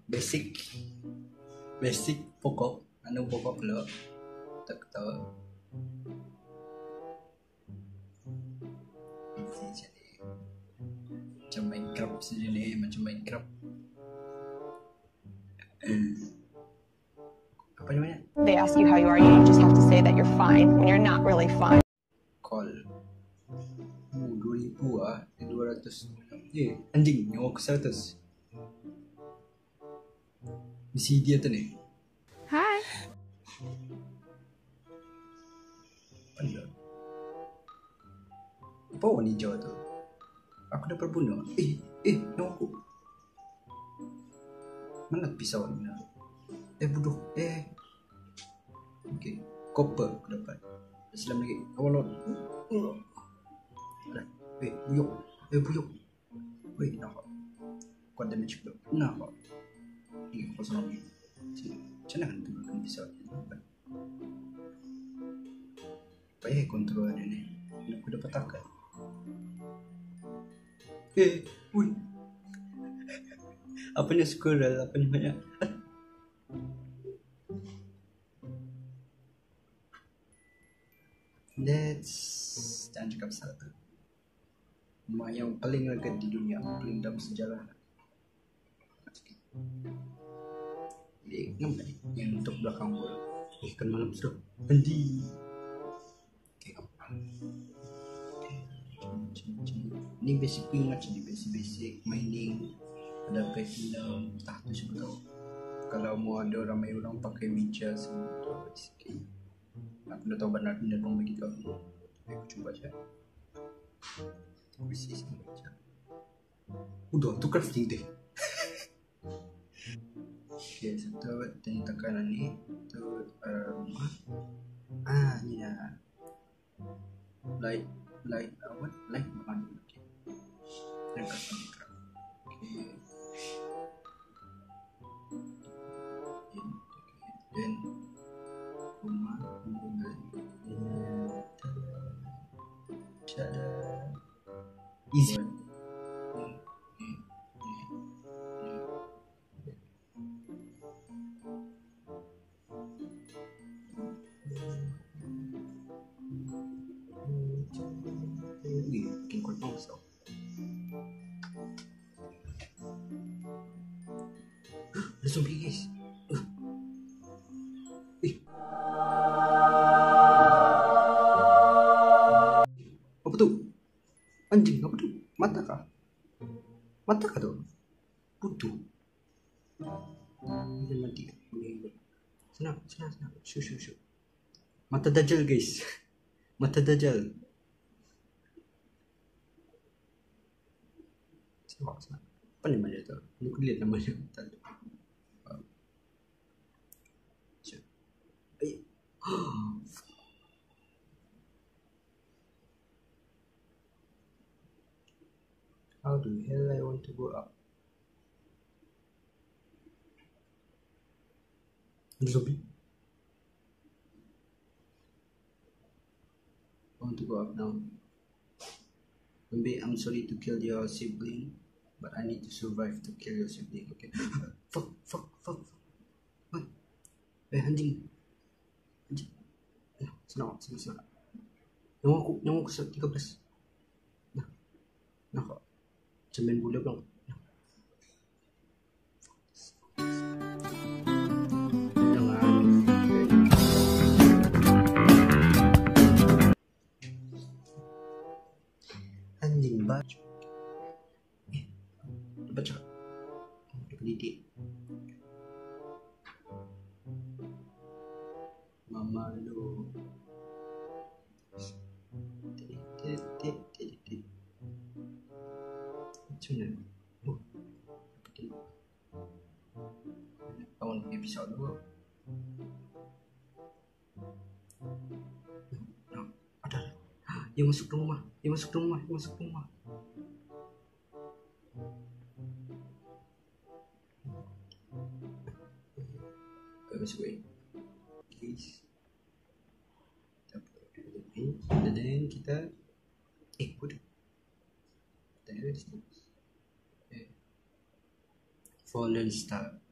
basic pokok pula tak tahu macam Minecraft saja ni, macam Minecraft. Apa namanya? They ask you how you are, you just have to say that you're fine when you're not really fine. Call 2000 ah, 200. Anjing, nyawa aku 100. Misi dia tu ni. Hi. Apa warna hijau tu? Aku dah berbunuh. Nyawa aku. Mana pisau ni? Bodoh. Okay, copper aku dapat. Islam lagi. Awal buyuk. Buyuk. Wait, nampak. Kuat damage pula. Nampak. Ini kosong lagi. Macam mana kan tengokkan pisau ni? Payah kontrol dia ni. Aku dapat takat. Ui. Apanya squirrel? Apanya banyak? Jangan cakap salah tu. Rumah yang paling legend di dunia, paling dalam sejarah. Nampak ni? Yang untuk belakang gua. Kan malam sudah. Mandi. Okay, ni basic macam ni, basic mining, ada platinum, tak tu siapa tahu. Kalau mau ada ramai orang pakai meja semua tu sikit. Aku dah tahu benar orang bagi tahu aku. Aku cuba je. Besi semua macam. Udah tu crafting deh. Okay, satu tekanan ni tu rumah. Ni dah. Light makan. Okay. Then rumah easy. Bikin kuat bangsa. Ada zombie guys. Apa tu? Anjing, apa tu? Mata kah? Mata kah tu? Putu. Dia mati. Senang. Shoo. Mata dajjal guys. Mata dajjal. Senang. Apa nama dia tu? Aku lihat nama dia. How the hell I want to go up? Zombie. I want to go up now. Maybe I'm sorry to kill your sibling, but I need to survive to kill your sibling. Okay. Fuck. What? Anjing. Senang. Nyawa aku 13. Nah kok. Cemen bola bang. Anjing baju. Baca. Pendidik. Mama lu. Macam mana? Kawan punya pisau dulu. Ada. Dia masuk rumah. Masuk ni. Please. Dan kita bodoh. Fallen star.